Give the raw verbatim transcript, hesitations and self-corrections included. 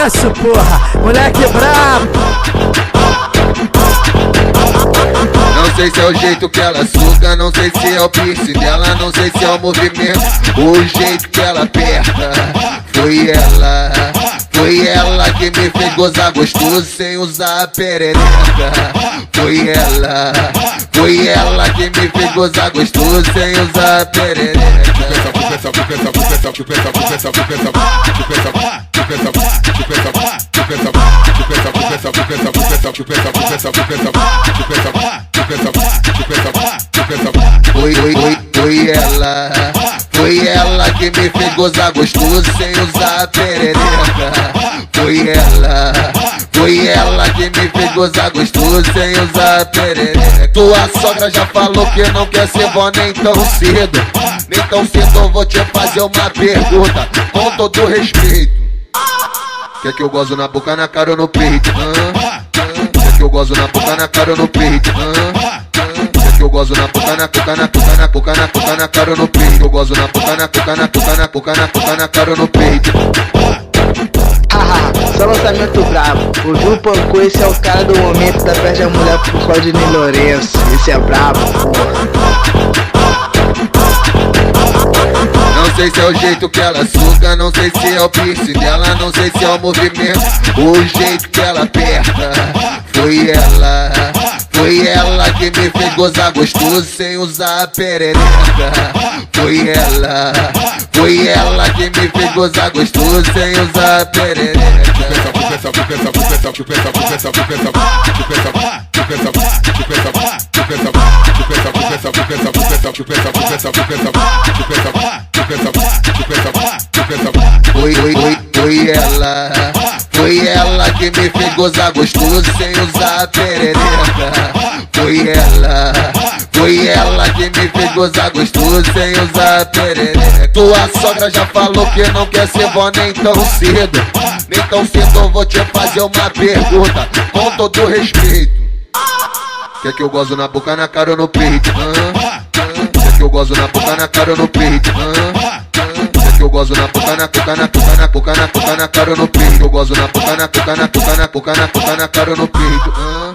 negócio, porra. Moleque brabo. Não sei se é o jeito que ela suga, não sei se é o piercing dela, não sei se é o movimento, o jeito que ela aperta. Foi ela, foi ela que me fez gozar gostoso sem usar a perereca. Foi ela, foi ela que me fez gozar gostoso sem usar a perereca. Foi, foi, foi, foi ela, foi ela que me fez gozar gostoso sem usar a perereca. Foi ela, foi ela que me fez gozar gostoso sem usar a perereca. Tua sogra já falou que não quer ser vó nem tão cedo. Nem tão cedo eu vou te fazer uma pergunta, com todo respeito. Quer que eu gozo na boca, na cara ou no peito? Ah, ah. Quer que eu gozo na boca, na cara ou no peito? Ah, ah. Quer que eu gozo na boca, na boca, na boca, na boca, na boca, na cara ou no peito? Eu gozo na boca, na boca, na boca, na boca, na boca, na cara ou no peito? Haha, só lançamento brabo. O Ju Pancou, esse é o cara do momento da peste da mulher pro Claudinei Lourenço. Esse é brabo, porra. Não sei se é o jeito que ela suga, não sei se é o piercing dela, não sei se é o movimento, o jeito que ela aperta. Foi ela, foi ela que me fez gozar gostoso sem usar a perereca. Foi ela, foi ela que me fez gozar gostoso sem usar a perereca. Foi, foi, foi, foi ela, foi ela que me fez gozar gostoso sem usar a perereca. Foi ela, foi ela que me fez gozar gostoso sem usar a perereca. Tua sogra já falou que não quer ser vó nem tão cedo. Nem tão cedo eu vou te fazer uma pergunta, com todo respeito. Quer que eu gozo na boca, na cara ou no peito? Ah, ah. Quer que eu gozo na boca, na cara ou no peito? Ah, ah. Quer que eu gozo na boca, na boca, na boca, na boca, na boca, na cara ou no peito? Eu gozo na boca, na boca, na boca, na boca, na boca, na cara ou no peito? Ah.